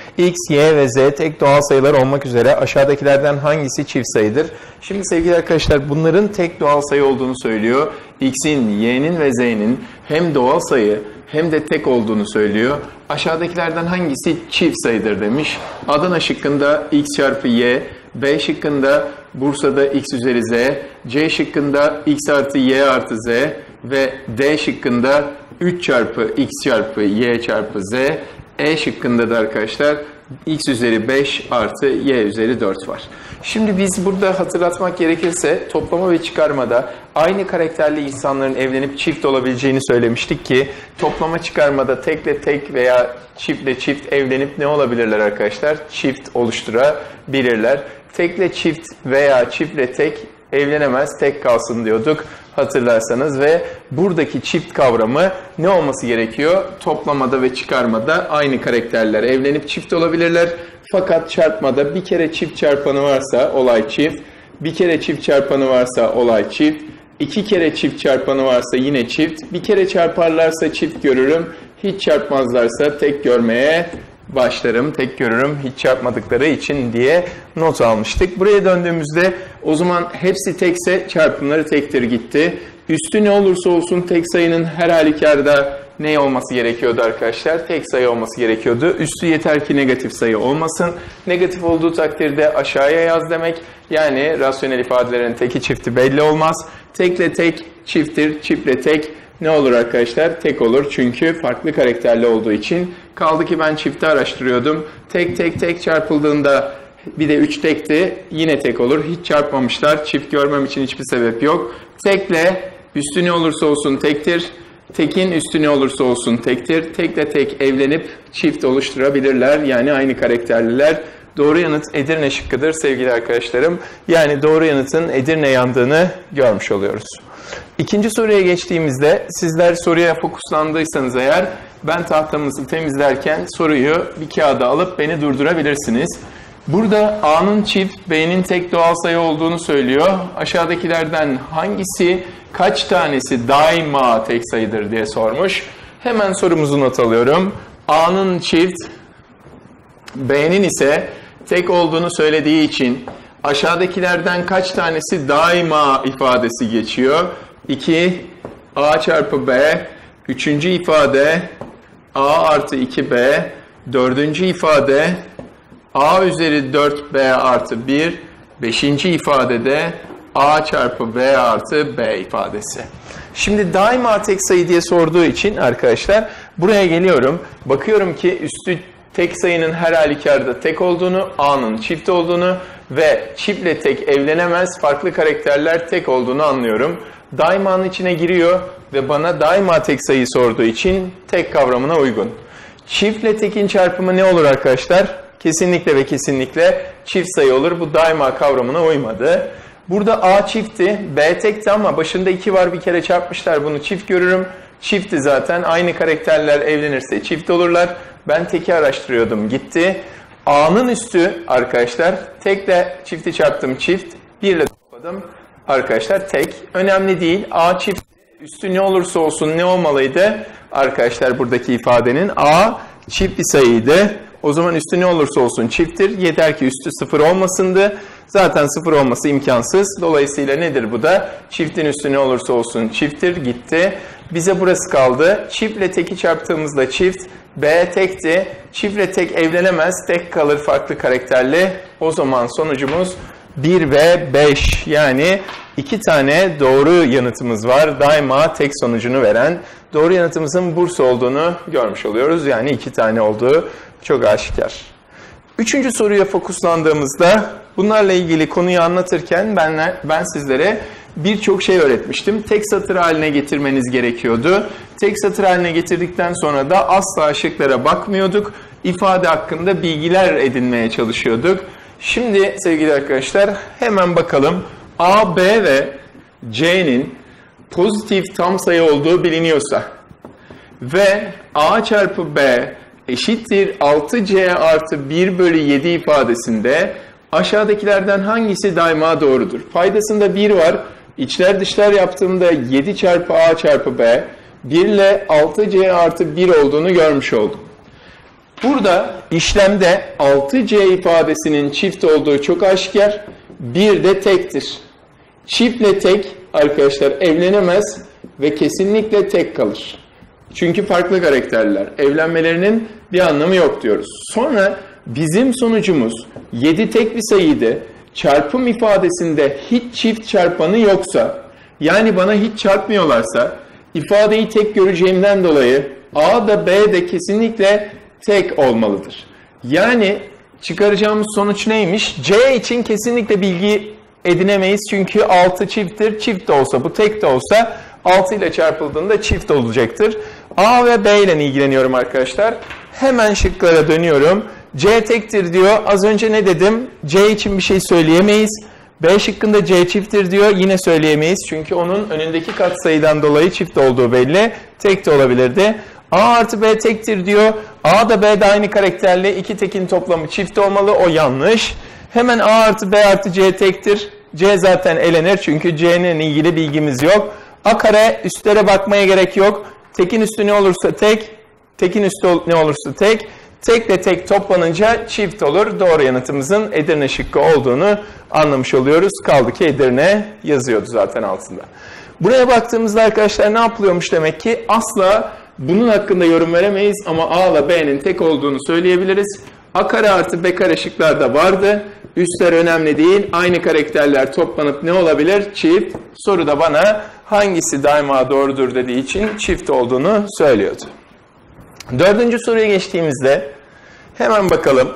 X, Y ve Z tek doğal sayılar olmak üzere aşağıdakilerden hangisi çift sayıdır? Şimdi sevgili arkadaşlar bunların tek doğal sayı olduğunu söylüyor. X'in, Y'nin ve Z'nin hem doğal sayı hem de tek olduğunu söylüyor. Aşağıdakilerden hangisi çift sayıdır demiş. Adana şıkkında X çarpı Y, B şıkkında Bursa'da X üzeri Z, C şıkkında X artı Y artı Z ve D şıkkında 3 çarpı X çarpı Y çarpı Z, E şıkkında da arkadaşlar X üzeri 5 artı Y üzeri 4 var. Şimdi biz burada hatırlatmak gerekirse toplama ve çıkarmada aynı karakterli insanların evlenip çift olabileceğini söylemiştik ki toplama çıkarmada tekle tek veya çiftle çift evlenip ne olabilirler arkadaşlar? Çift oluşturabilirler. Tekle çift veya çiftle tek evlenemez, tek kalsın diyorduk hatırlarsanız ve buradaki çift kavramı ne olması gerekiyor? Toplamada ve çıkarmada aynı karakterler evlenip çift olabilirler. Fakat çarpmada bir kere çift çarpanı varsa olay çift, bir kere çift çarpanı varsa olay çift, iki kere çift çarpanı varsa yine çift, bir kere çarparlarsa çift görürüm, hiç çarpmazlarsa tek görmeye başlarım, tek görürüm hiç çarpmadıkları için diye not almıştık. Buraya döndüğümüzde o zaman hepsi tekse çarpımları tektir gitti. Üstü ne olursa olsun tek sayının her halükarda ne olması gerekiyordu arkadaşlar? Tek sayı olması gerekiyordu. Üstü yeter ki negatif sayı olmasın. Negatif olduğu takdirde aşağıya yaz demek. Yani rasyonel ifadelerin teki çifti belli olmaz. Tekle tek çifttir, çiftle tek ne olur arkadaşlar? Tek olur çünkü farklı karakterli olduğu için. Kaldı ki ben çifti araştırıyordum. Tek çarpıldığında bir de 3 tekti. Yine tek olur. Hiç çarpmamışlar. Çift görmem için hiçbir sebep yok. Tekle üstü ne olursa olsun tektir. Tekin üstü ne olursa olsun tektir. Tekle tek evlenip çift oluşturabilirler. Yani aynı karakterliler. Doğru yanıt Edirne şıkkıdır sevgili arkadaşlarım. Yani doğru yanıtın Edirne yandığını görmüş oluyoruz. İkinci soruya geçtiğimizde sizler soruya fokuslandıysanız eğer ben tahtamızı temizlerken soruyu bir kağıda alıp beni durdurabilirsiniz. Burada A'nın çift, B'nin tek doğal sayı olduğunu söylüyor. Aşağıdakilerden hangisi kaç tanesi daima tek sayıdır diye sormuş. Hemen sorumuzu not alıyorum. A'nın çift, B'nin ise tek olduğunu söylediği için aşağıdakilerden kaç tanesi daima ifadesi geçiyor? 2 A çarpı B, üçüncü ifade A artı 2B, dördüncü ifade A üzeri 4B artı 1, beşinci ifadede A çarpı B artı B ifadesi. Şimdi daima tek sayı diye sorduğu için arkadaşlar buraya geliyorum. Bakıyorum ki üstü tek sayının her halükarda tek olduğunu, A'nın çift olduğunu ve çiftle tek evlenemez farklı karakterler tek olduğunu anlıyorum. Daima'nın içine giriyor ve bana daima tek sayı sorduğu için tek kavramına uygun. Çiftle tekin çarpımı ne olur arkadaşlar? Kesinlikle ve kesinlikle çift sayı olur. Bu daima kavramına uymadı. Burada A çiftti, B tekti ama başında 2 var bir kere çarpmışlar. Bunu çift görürüm. Çiftti zaten. Aynı karakterler evlenirse çift olurlar. Ben teki araştırıyordum. Gitti. A'nın üstü arkadaşlar tekle çifti çarptım çift. 1 ile topladım. Arkadaşlar tek. Önemli değil. A çift üstü ne olursa olsun ne olmalıydı? Arkadaşlar buradaki ifadenin A çift bir sayıydı. O zaman üstü ne olursa olsun çifttir. Yeter ki üstü 0 olmasındı. Zaten 0 olması imkansız. Dolayısıyla nedir bu da? Çiftin üstü ne olursa olsun çifttir. Gitti. Bize burası kaldı. Çiftle teki çarptığımızda çift. B tekti. Çiftle tek evlenemez. Tek kalır farklı karakterli. O zaman sonucumuz 1 ve 5. Yani 2 tane doğru yanıtımız var. Daima tek sonucunu veren. Doğru yanıtımızın Bursa olduğunu görmüş oluyoruz. Yani 2 tane olduğu çok aşikar. Üçüncü soruya fokuslandığımızda bunlarla ilgili konuyu anlatırken ben sizlere birçok şey öğretmiştim. Tek satır haline getirmeniz gerekiyordu. Tek satır haline getirdikten sonra da asla şıklara bakmıyorduk. İfade hakkında bilgiler edinmeye çalışıyorduk. Şimdi sevgili arkadaşlar hemen bakalım. A, B ve C'nin pozitif tam sayı olduğu biliniyorsa ve A çarpı B eşittir 6C artı 1 bölü 7 ifadesinde aşağıdakilerden hangisi daima doğrudur? Paydasında 1 var. İçler dışlar yaptığımda 7 çarpı A çarpı B 1 ile 6C artı 1 olduğunu görmüş oldum. Burada işlemde 6C ifadesinin çift olduğu çok aşikar. Bir de tektir. Çiftle tek arkadaşlar evlenemez ve kesinlikle tek kalır. Çünkü farklı karakterler. Evlenmelerinin bir anlamı yok diyoruz. Sonra bizim sonucumuz 7 tek bir sayıydı. Çarpım ifadesinde hiç çift çarpanı yoksa, yani bana hiç çarpmıyorlarsa, ifadeyi tek göreceğimden dolayı A da B de kesinlikle tek olmalıdır. Yani çıkaracağımız sonuç neymiş? C için kesinlikle bilgi edinemeyiz çünkü 6 çifttir. Çift de olsa, bu tek de olsa 6 ile çarpıldığında çift olacaktır. A ve B ile ilgileniyorum arkadaşlar. Hemen şıklara dönüyorum. C tektir diyor. Az önce ne dedim? C için bir şey söyleyemeyiz. B şıkkında C çifttir diyor. Yine söyleyemeyiz. Çünkü onun önündeki katsayıdan dolayı çift olduğu belli. Tek de olabilirdi. A artı B tektir diyor. A da B de aynı karakterli. İki tekin toplamı çift olmalı. O yanlış. Hemen A artı B artı C tektir. C zaten elenir. Çünkü C'nin ilgili bilgimiz yok. A kare üstlere bakmaya gerek yok. Tekin üstü ne olursa tek. Tekin üstü ne olursa tek. Tekle tek toplanınca çift olur. Doğru yanıtımızın Edirne şıkkı olduğunu anlamış oluyoruz. Kaldı ki Edirne yazıyordu zaten altında. Buraya baktığımızda arkadaşlar ne yapılıyormuş demek ki? Asla bunun hakkında yorum veremeyiz ama A ile B'nin tek olduğunu söyleyebiliriz. A kare artı B kare şıklarda vardı. Üstler önemli değil. Aynı karakterler toplanıp ne olabilir? Çift. Soruda bana hangisi daima doğrudur dediği için çift olduğunu söylüyordu. Dördüncü soruya geçtiğimizde hemen bakalım.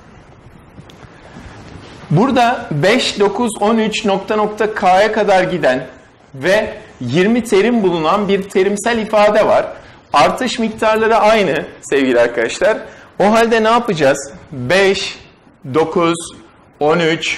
Burada 5, 9, 13 K'ya kadar giden ve 20 terim bulunan bir terimsel ifade var. Artış miktarları aynı sevgili arkadaşlar. O halde ne yapacağız? 5, 9, 13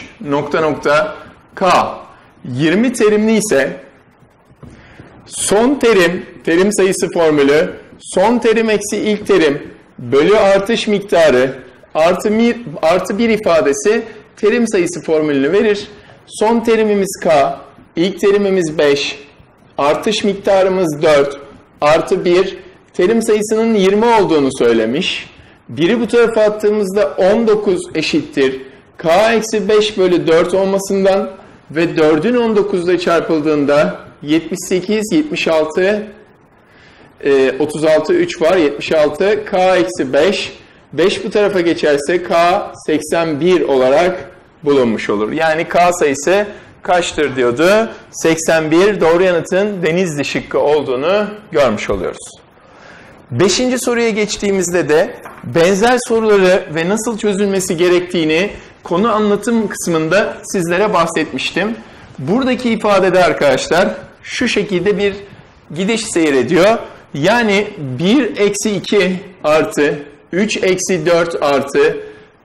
K 20 terimli ise son terim, terim sayısı formülü, son terim eksi ilk terim bölü artış miktarı artı 1 ifadesi terim sayısı formülünü verir. Son terimimiz K, ilk terimimiz 5, artış miktarımız 4 artı 1, terim sayısının 20 olduğunu söylemiş. 1'i bu tarafa attığımızda 19 eşittir. K eksi 5 bölü 4 olmasından ve 4'ün 19 ile çarpıldığında 78, 76, 36, 3 var, 76, K eksi 5. 5 bu tarafa geçerse K 81 olarak bulunmuş olur. Yani K sayısı kaçtır diyordu? 81. Doğru yanıtın Denizli şıkkı olduğunu görmüş oluyoruz. 5. soruya geçtiğimizde de benzer soruları ve nasıl çözülmesi gerektiğini konu anlatım kısmında sizlere bahsetmiştim. Buradaki ifadede arkadaşlar şu şekilde bir gidiş seyrediyor. Yani 1 eksi 2 artı 3 eksi 4 artı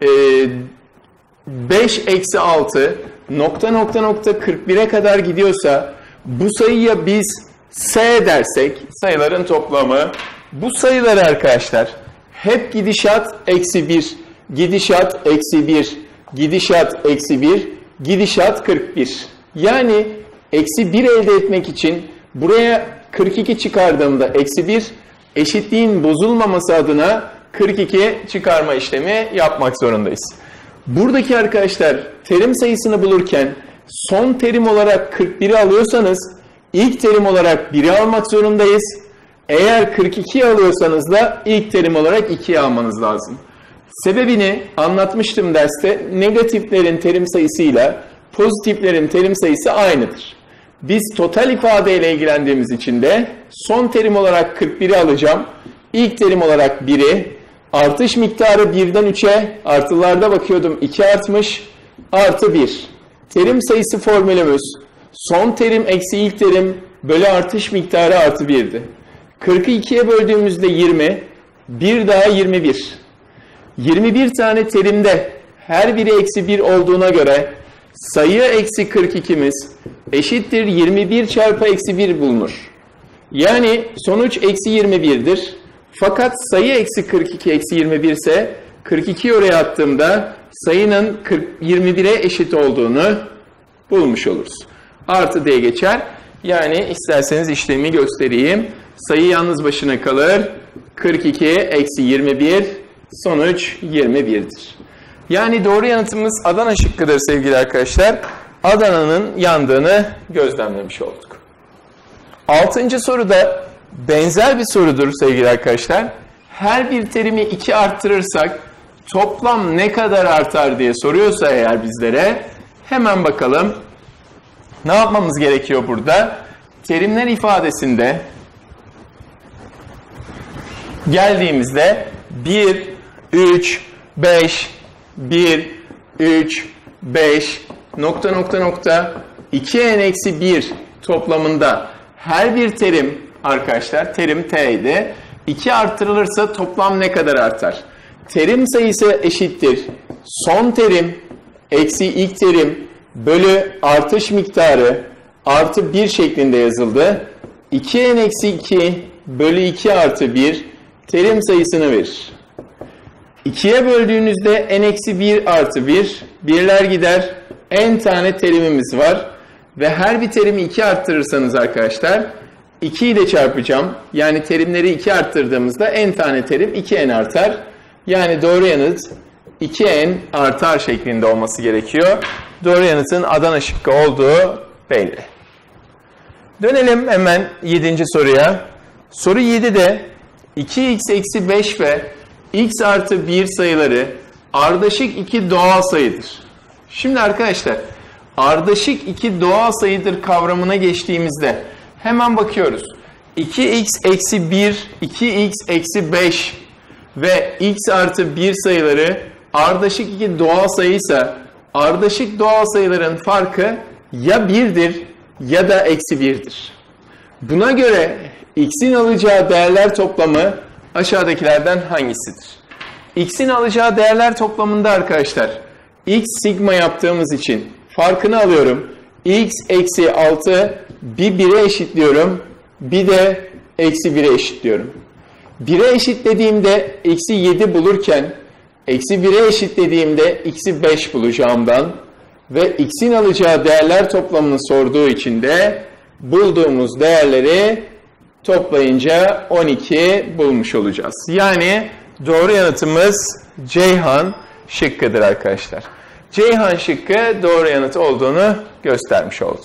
5 eksi 6 41'e kadar gidiyorsa bu sayıya biz S dersek sayıların toplamı, bu sayılar arkadaşlar hep gidişat eksi 1, gidişat eksi 1, gidişat eksi 1, gidişat 41. Yani eksi 1 elde etmek için buraya 42 çıkardığımda eksi 1, eşitliğin bozulmaması adına 42 çıkarma işlemi yapmak zorundayız. Buradaki arkadaşlar terim sayısını bulurken son terim olarak 41'i alıyorsanız ilk terim olarak 1'i almak zorundayız. Eğer 42'yi alıyorsanız da ilk terim olarak 2'yi almanız lazım. Sebebini anlatmıştım derste. Negatiflerin terim sayısıyla pozitiflerin terim sayısı aynıdır. Biz total ifadeyle ilgilendiğimiz için de son terim olarak 41'i alacağım. İlk terim olarak 1'i, artış miktarı 1'den 3'e, artılarda bakıyordum 2 artmış, artı 1. Terim sayısı formülümüz son terim eksi ilk terim bölü artış miktarı artı 1'di. 42'ye böldüğümüzde 20, bir daha 21. 21 tane terimde her biri eksi 1 olduğuna göre sayı eksi 42'miz eşittir 21 çarpı eksi 1 bulunur. Yani sonuç eksi 21'dir. Fakat sayı eksi 42 eksi 21 ise 42'yi oraya attığımda sayının 21'e eşit olduğunu bulmuş oluruz. Artı diye geçer. Yani isterseniz işlemi göstereyim. Sayı yalnız başına kalır. 42 eksi 21 Sonuç 21'dir. Yani doğru yanıtımız Adana şıkkıdır sevgili arkadaşlar. Adana'nın yandığını gözlemlemiş olduk. 6. soru da benzer bir sorudur sevgili arkadaşlar. Her bir terimi 2 arttırırsak toplam ne kadar artar diye soruyorsa eğer bizlere, hemen bakalım ne yapmamız gerekiyor burada. Terimler ifadesinde geldiğimizde 1, 3, 5, 1, 3, 5, nokta nokta nokta 2n-1 toplamında her bir terim arkadaşlar, terim t idi. 2 artırılırsa toplam ne kadar artar? Terim sayısı eşittir son terim eksi ilk terim bölü artış miktarı artı 1 şeklinde yazıldı. 2n-2 bölü 2 artı 1 terim sayısını verir. 2'ye böldüğünüzde n-1 artı 1, birler gider, n tane terimimiz var. Ve her bir terimi 2 arttırırsanız arkadaşlar, 2 ile çarpacağım. Yani terimleri 2 arttırdığımızda n tane terim 2n artar. Yani doğru yanıt 2n artar şeklinde olması gerekiyor. Doğru yanıtın Adana şıkkı olduğu belli. Dönelim hemen 7. soruya. Soru 7'de 2x-5 ve x artı 1 sayıları ardışık 2 doğal sayıdır. Şimdi arkadaşlar ardışık 2 doğal sayıdır kavramına geçtiğimizde hemen bakıyoruz. 2x eksi 1, 2x eksi 5 ve x artı 1 sayıları ardışık 2 doğal sayıysa ardışık doğal sayıların farkı ya 1'dir ya da eksi 1'dir. Buna göre x'in alacağı değerler toplamı aşağıdakilerden hangisidir? X'in alacağı değerler toplamında arkadaşlar x sigma yaptığımız için farkını alıyorum. X eksi 6 bir 1'e eşitliyorum. Bir de eksi 1'e eşitliyorum. 1'e eşitlediğimde eksi 7 bulurken eksi 1'e eşitlediğimde eksi 5 bulacağımdan ve x'in alacağı değerler toplamını sorduğu için de bulduğumuz değerleri toplayınca 12 bulmuş olacağız. Yani doğru yanıtımız Ceyhan şıkkıdır arkadaşlar. Ceyhan şıkkı doğru yanıt olduğunu göstermiş oldu.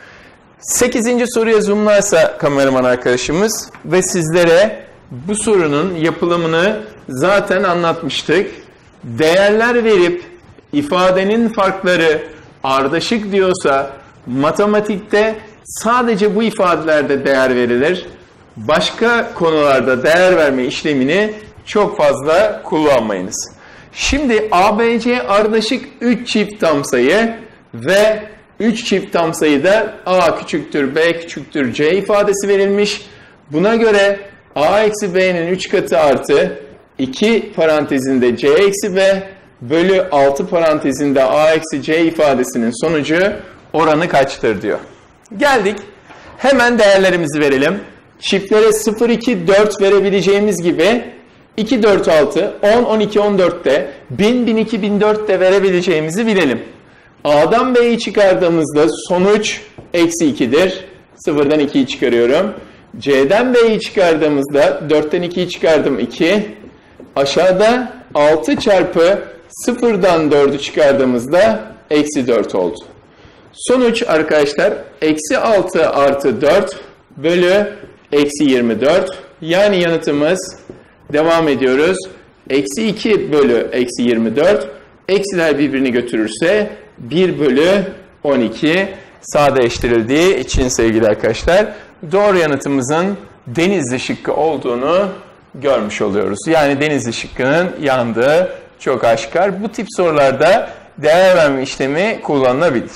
8. soruya zoomlarsa kameraman arkadaşımız ve sizlere bu sorunun yapılımını zaten anlatmıştık. Değerler verip ifadenin farkları ardışık diyorsa matematikte sadece bu ifadelerde değer verilir. Başka konularda değer verme işlemini çok fazla kullanmayınız. Şimdi ABC ardışık 3 çift tam sayı ve 3 çift tam sayıda A küçüktür B küçüktür C ifadesi verilmiş. Buna göre A eksi B'nin 3 katı artı 2 parantezinde C eksi B bölü 6 parantezinde A eksi C ifadesinin sonucu oranı kaçtır diyor. Geldik. Hemen değerlerimizi verelim. Çiftlere 0, 2, 4 verebileceğimiz gibi 2, 4, 6, 10, 12, 14'te 1000, 1002, 1004'te verebileceğimizi bilelim. A'dan B'yi çıkardığımızda sonuç eksi 2'dir. 0'dan 2'yi çıkarıyorum. C'den B'yi çıkardığımızda 4'ten 2'yi çıkardım 2. Aşağıda 6 çarpı 0'dan 4'ü çıkardığımızda eksi 4 oldu. Sonuç arkadaşlar eksi 6 artı 4 bölü eksi 24. Yani yanıtımız devam ediyoruz. Eksi 2 bölü eksi 24. Eksiler birbirini götürürse 1 bölü 12 sadeleştirildiği için sevgili arkadaşlar doğru yanıtımızın Denizli şıkkı olduğunu görmüş oluyoruz. Yani Denizli şıkkının yandığı çok aşikar. Bu tip sorularda değer verme işlemi kullanılabilir.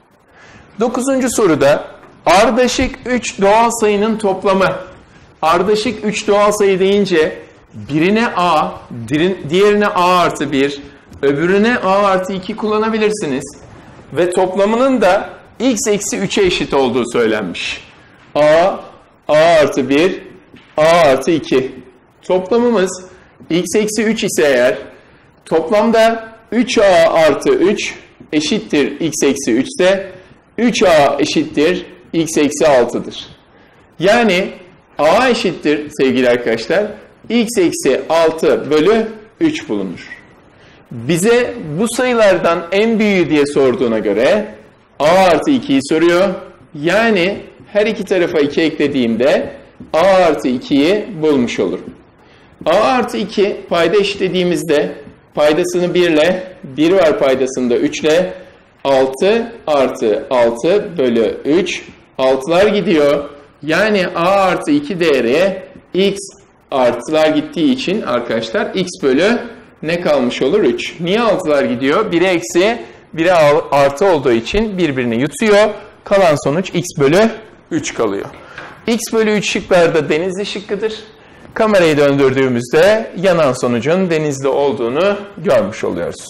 9. soruda ardışık 3 doğal sayının toplamı. Ardışık 3 doğal sayı deyince birine A, diğerine A artı 1, öbürüne A artı 2 kullanabilirsiniz. Ve toplamının da x eksi 3'e eşit olduğu söylenmiş. A artı 1, A artı 2. Toplamımız x eksi 3 ise eğer toplamda 3A artı 3 eşittir x eksi 3 ise 3A eşittir x eksi 6'dır. Yani A eşittir sevgili arkadaşlar x eksi 6 bölü 3 bulunur. Bize bu sayılardan en büyüğü diye sorduğuna göre a artı 2'yi soruyor. Yani her iki tarafa 2 eklediğimde a artı 2'yi bulmuş olurum. A artı 2 payda eşitlediğimizde paydasını 1 ile, 1 var paydasında 3 ile 6 artı 6 bölü 3. 6'lar gidiyor. Yani a artı 2 değeri x artılar gittiği için arkadaşlar x bölü ne kalmış olur? 3. Niye 6'lar gidiyor? 1'e eksi, 1'e artı olduğu için birbirini yutuyor. Kalan sonuç x bölü 3 kalıyor. X bölü 3 şıklarda Denizli şıkkıdır. Kamerayı döndürdüğümüzde yanan sonucun Denizli olduğunu görmüş oluyoruz.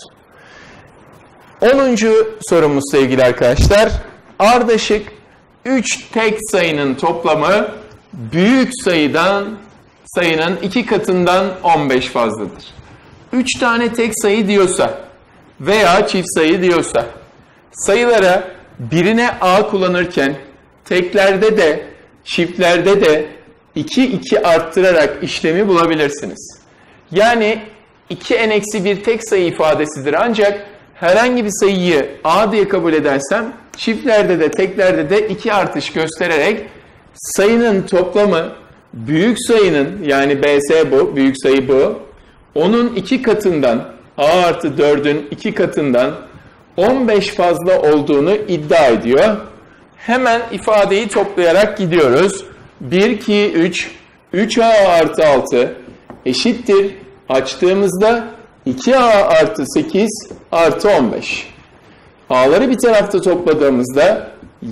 10. sorumuz sevgili arkadaşlar. Ardışık 3 tek sayının toplamı büyük sayının 2 katından 15 fazladır. 3 tane tek sayı diyorsa veya çift sayı diyorsa sayılara birine a kullanırken teklerde de çiftlerde de 2 arttırarak işlemi bulabilirsiniz. Yani 2n-1 tek sayı ifadesidir ancak herhangi bir sayıyı a diye kabul edersem çiftlerde de teklerde de 2 artış göstererek sayının toplamı büyük sayının yani bs bu, büyük sayı bu, onun 2 katından a artı 4'ün 2 katından 15 fazla olduğunu iddia ediyor. Hemen ifadeyi toplayarak gidiyoruz. 1, 2, 3, 3a artı 6 eşittir. Açtığımızda 2a artı 8 artı 15. A'ları bir tarafta topladığımızda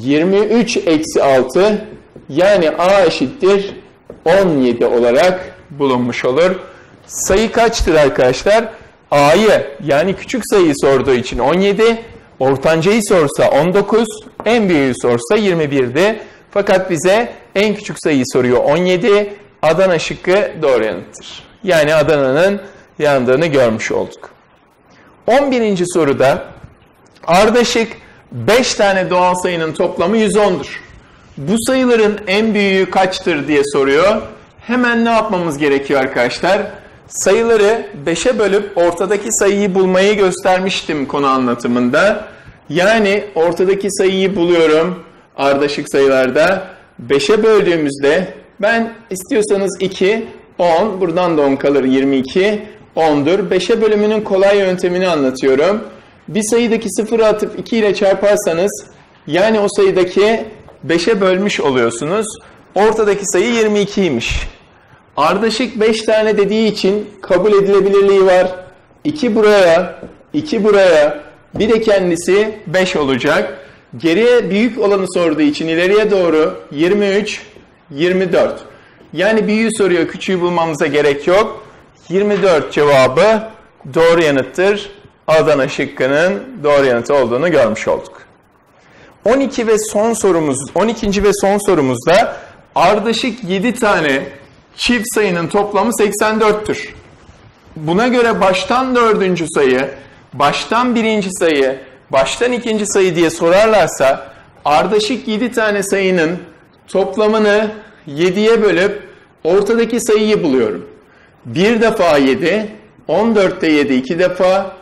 23 eksi 6 yani a eşittir 17 olarak bulunmuş olur. Sayı kaçtır arkadaşlar? A'yı yani küçük sayıyı sorduğu için 17, ortancayı sorsa 19, en büyüğü sorsa 21'di. Fakat bize en küçük sayıyı soruyor 17. Adana şıkkı doğru yanıttır. Yani Adana'nın yandığını görmüş olduk. 11. soruda ardışık 5 tane doğal sayının toplamı 110'dur. Bu sayıların en büyüğü kaçtır diye soruyor. Hemen ne yapmamız gerekiyor arkadaşlar? Sayıları 5'e bölüp ortadaki sayıyı bulmayı göstermiştim konu anlatımında. Yani ortadaki sayıyı buluyorum ardışık sayılarda. 5'e böldüğümüzde ben istiyorsanız 2, 10, buradan da 10 kalır 22, 10'dur. 5'e bölümünün kolay yöntemini anlatıyorum. Bir sayıdaki sıfırı atıp 2 ile çarparsanız yani o sayıdaki 5'e bölmüş oluyorsunuz. Ortadaki sayı 22'ymiş. Ardışık 5 tane dediği için kabul edilebilirliği var. 2 buraya, 2 buraya, bir de kendisi 5 olacak. Geriye büyük olanı sorduğu için ileriye doğru 23, 24. Yani büyüğü soruyor, küçüğü bulmamıza gerek yok. 24 cevabı doğru yanıttır. Adana şıkkının doğru yanıtı olduğunu görmüş olduk. 12 ve son sorumuz, 12. ve son sorumuzda ardışık 7 tane çift sayının toplamı 84'tür. Buna göre baştan 4. sayı, baştan 1. sayı, baştan 2. sayı diye sorarlarsa ardışık 7 tane sayının toplamını 7'ye bölüp ortadaki sayıyı buluyorum. 1 defa 7, 14'te 7 2 defa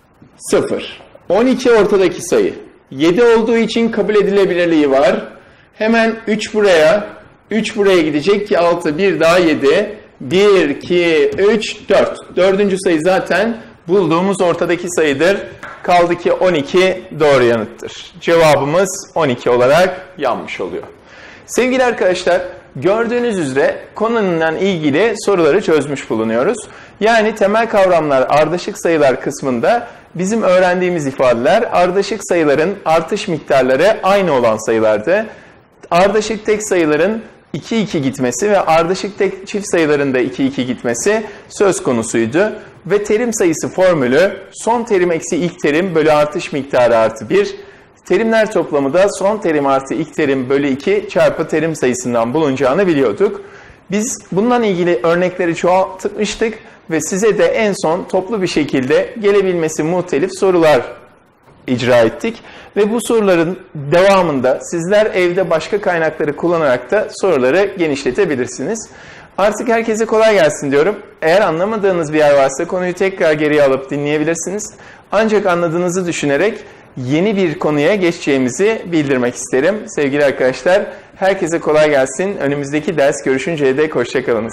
0. 12 ortadaki sayı. 7 olduğu için kabul edilebilirliği var. Hemen 3 buraya, 3 buraya gidecek ki 6, bir daha 7. 1, 2, 3, 4. 4. sayı zaten bulduğumuz ortadaki sayıdır. Kaldı ki 12 doğru yanıttır. Cevabımız 12 olarak yanmış oluyor. Sevgili arkadaşlar, gördüğünüz üzere konuyla ilgili soruları çözmüş bulunuyoruz. Yani temel kavramlar ardışık sayılar kısmında bizim öğrendiğimiz ifadeler ardışık sayıların artış miktarları aynı olan sayılardı. Ardışık tek sayıların 2-2 gitmesi ve ardışık tek çift sayıların da 2-2 gitmesi söz konusuydu. Ve terim sayısı formülü son terim eksi ilk terim bölü artış miktarı artı 1. Terimler toplamı da son terim artı ilk terim bölü 2 çarpı terim sayısından bulunacağını biliyorduk. Biz bundan ilgili örnekleri çoğaltmıştık ve size de en son toplu bir şekilde gelebilmesi muhtelif sorular icra ettik. Ve bu soruların devamında sizler evde başka kaynakları kullanarak da soruları genişletebilirsiniz. Artık herkese kolay gelsin diyorum. Eğer anlamadığınız bir yer varsa konuyu tekrar geriye alıp dinleyebilirsiniz. Ancak anladığınızı düşünerek yeni bir konuya geçeceğimizi bildirmek isterim. Sevgili arkadaşlar, herkese kolay gelsin. Önümüzdeki ders görüşünceye dek hoşça kalın.